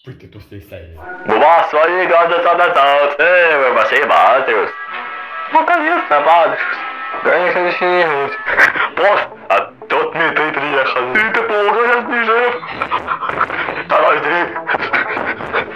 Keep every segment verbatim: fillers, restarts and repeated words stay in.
Porque tu sei sair. Bova свои глаза на солнце, вы ваши матери. Ну, конечно, матушка. Конечно, не нужно. Босс, а тут не ты приехал. Ты-то плохо сейчас не жив. Давай, ты.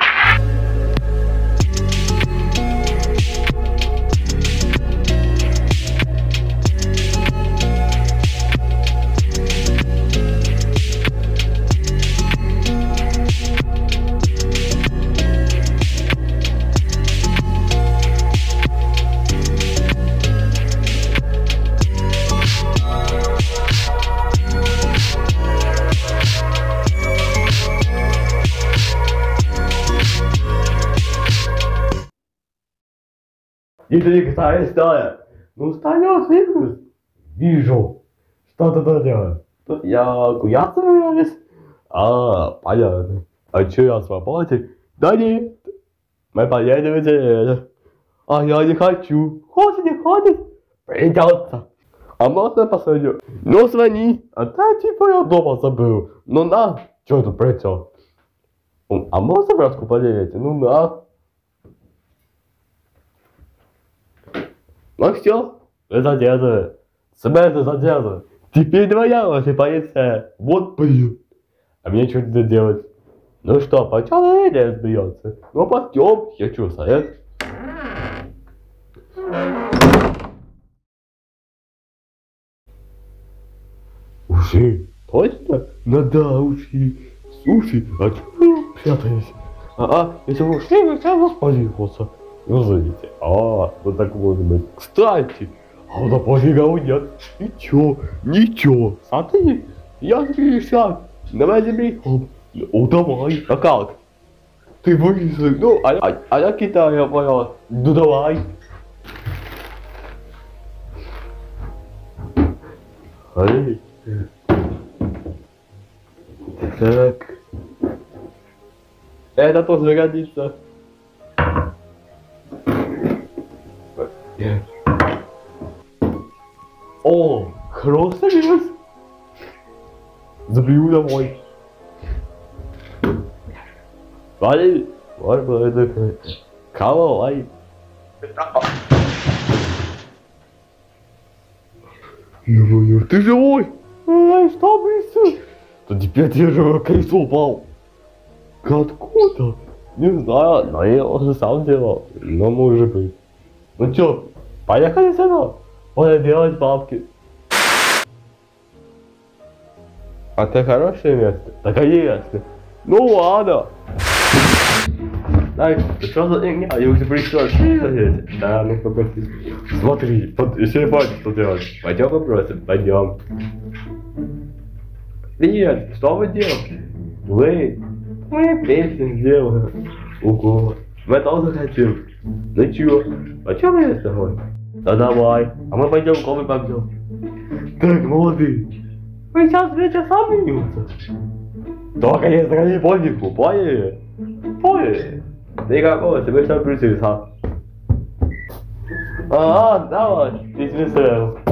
И ты кстати, стоя. Ну, встаёт, видишь? Вижу. Что ты тут делаешь? Тут я гуляться собираюсь. А, понятно. А чё я свободен? Да нет. Мы поедем здесь. А я не хочу. Хочешь, не хочешь? Придётся. А можно посадить? Ну, звони. А да, типа я дома забыл. Ну на. Чё тут придёт? А можно братку поделить? Ну на. Ну все, это дело. Смерть задержана. Теперь твоя ваша полиция. Вот блин. А мне что это делать? Ну что, почему Эля сбьется? Ну пойдем, я что, совет? Уши? Точно? Ну да, уши. Слушай, а чё прятались? А, а, если вы ушли, вы все воспользовался. Ну, знаете, а, вот так может быть. Кстати, а на пофигу нет. Ничего, ничего. Смотри, я пятьдесят. Давай заберем. Ну, давай. А как? Ты вылезай. Ну, а, а, а я Китая понял. Ну, давай. Эй. Так. Это тоже годится. О, хрусталец! Забью домой. Вали, вот было это. Кого, ай? Ну, ты живой? Ай, что быстро? Да теперь ты же колесо упал. Откуда? Не знаю, но я уже сам делал. Но может быть. Ну чё, поехали сюда? Надо делать бабки. А это хорошее место? Да конечно. Ну ладно. Так, что за фигня? Я уже пришел. Да, ну погоди. Смотри, еще не понял, что делать. Пойдем попросим, пойдем. Привет, что вы делаете? Вы? Мы песню сделаем. Ого. Мы тоже хотим. Ну чё? А чё мы с тобой? Да давай. А мы пойдем кофе попьем. Так, молодые. Вы сейчас вечер сами минутся. Да, конечно, не пофигу, поняли? Поняли? Ты какого себе сейчас пришли, а? А, давай, ты смысл.